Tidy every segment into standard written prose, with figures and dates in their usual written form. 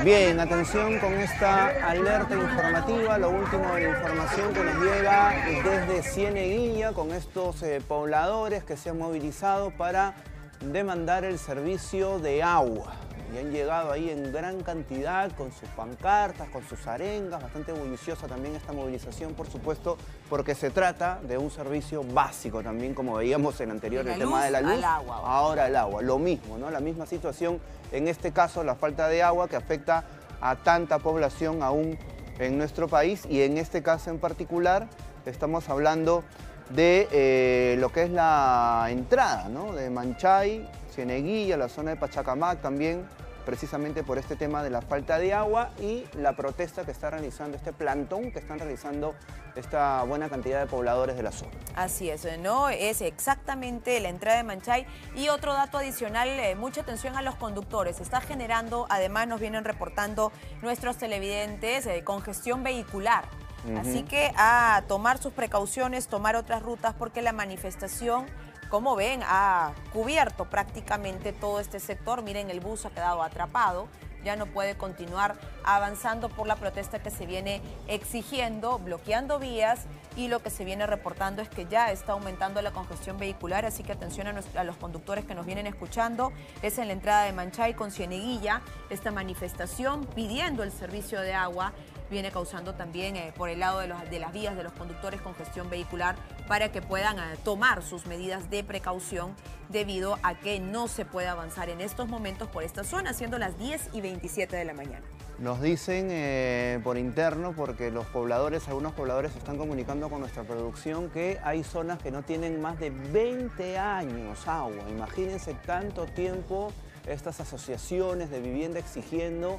Bien, atención con esta alerta informativa, lo último de la información que nos llega desde Cieneguilla con estos pobladores que se han movilizado para demandar el servicio de agua. Y han llegado ahí en gran cantidad con sus pancartas, con sus arengas, bastante bulliciosa también esta movilización, por supuesto, porque se trata de un servicio básico también, como veíamos en anterior, el tema de la luz, ahora el agua, lo mismo, ¿no? La misma situación, en este caso la falta de agua que afecta a tanta población aún en nuestro país y en este caso en particular estamos hablando de lo que es la entrada, ¿no? De Manchay, Cieneguilla, la zona de Pachacamac también, precisamente por este tema de la falta de agua y la protesta que está realizando, este plantón que están realizando esta buena cantidad de pobladores de la zona. Así es, ¿no? Es exactamente la entrada de Manchay. Y otro dato adicional, mucha atención a los conductores. Está generando, además nos vienen reportando nuestros televidentes, congestión vehicular. Así que a tomar sus precauciones, tomar otras rutas, porque la manifestación, como ven, ha cubierto prácticamente todo este sector. Miren, el bus ha quedado atrapado, ya no puede continuar avanzando por la protesta que se viene exigiendo, bloqueando vías, y lo que se viene reportando es que ya está aumentando la congestión vehicular, así que atención a los conductores que nos vienen escuchando. Es en la entrada de Manchay con Cieneguilla, esta manifestación pidiendo el servicio de agua viene causando también por el lado de las vías de los conductores congestión vehicular para que puedan tomar sus medidas de precaución debido a que no se puede avanzar en estos momentos por esta zona, siendo las 10:27 de la mañana. Nos dicen por interno, porque los pobladores, algunos pobladores están comunicando con nuestra producción que hay zonas que no tienen más de 20 años agua. Imagínense tanto tiempo estas asociaciones de vivienda exigiendo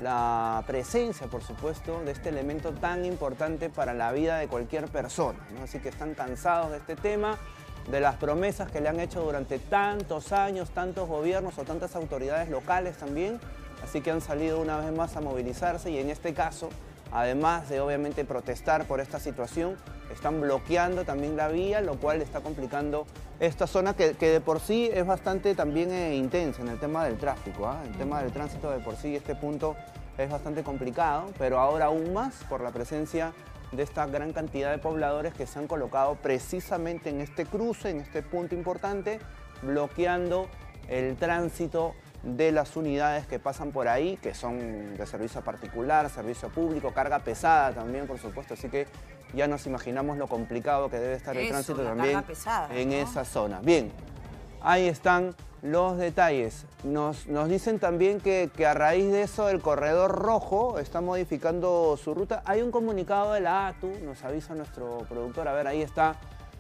la presencia, por supuesto, de este elemento tan importante para la vida de cualquier persona, ¿no? Así que están cansados de este tema, de las promesas que le han hecho durante tantos años, tantos gobiernos o tantas autoridades locales también. Así que han salido una vez más a movilizarse y en este caso, además de obviamente protestar por esta situación, están bloqueando también la vía, lo cual está complicando esta zona que de por sí es bastante también intensa en el tema del tráfico, ¿eh? El tema del tránsito de por sí, este punto es bastante complicado, pero ahora aún más por la presencia de esta gran cantidad de pobladores que se han colocado precisamente en este cruce, en este punto importante, bloqueando el tránsito de las unidades que pasan por ahí, que son de servicio particular, servicio público, carga pesada también, por supuesto, así que ya nos imaginamos lo complicado que debe estar el tránsito también pesada, en esa zona. Bien, ahí están los detalles. Nos dicen también que a raíz de eso el corredor rojo está modificando su ruta. Hay un comunicado de la ATU, nos avisa nuestro productor, a ver, ahí está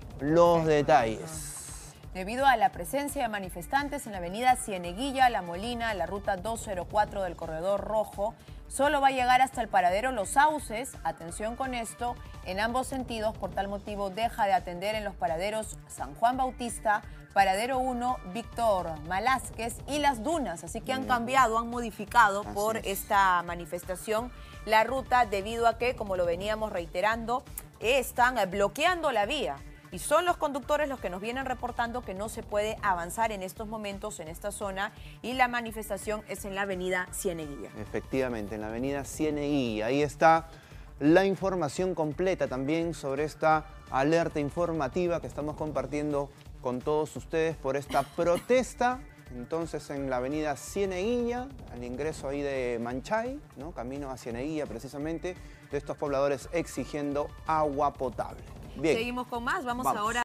los detalles. Debido a la presencia de manifestantes en la avenida Cieneguilla, La Molina, la ruta 204 del corredor rojo, solo va a llegar hasta el paradero Los Sauces, atención con esto, en ambos sentidos. Por tal motivo deja de atender en los paraderos San Juan Bautista, paradero 1, Víctor Malásquez y Las Dunas. Así que han cambiado, han modificado por esta manifestación la ruta debido a que, como lo veníamos reiterando, están bloqueando la vía. Y son los conductores los que nos vienen reportando que no se puede avanzar en estos momentos en esta zona y la manifestación es en la avenida Cieneguilla. Efectivamente, en la avenida Cieneguilla. Ahí está la información completa también sobre esta alerta informativa que estamos compartiendo con todos ustedes por esta protesta. Entonces en la avenida Cieneguilla, al ingreso ahí de Manchay, ¿no? Camino a Cieneguilla precisamente, de estos pobladores exigiendo agua potable. Bien. Seguimos con más, vamos ahora.